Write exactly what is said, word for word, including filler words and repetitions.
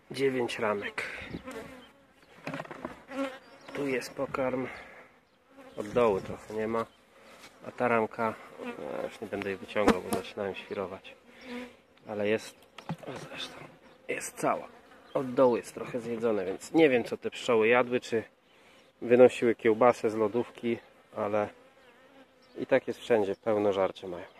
dziewięć ramek. Tu jest pokarm. Od dołu trochę nie ma. A ta ramka, no, już nie będę jej wyciągał, bo zaczynają świrować. Ale jest, zresztą, jest cała. Od dołu jest trochę zjedzone, więc nie wiem, co te pszczoły jadły, czy wynosiły kiełbasę z lodówki, ale i tak jest wszędzie, pełno żarcie mają.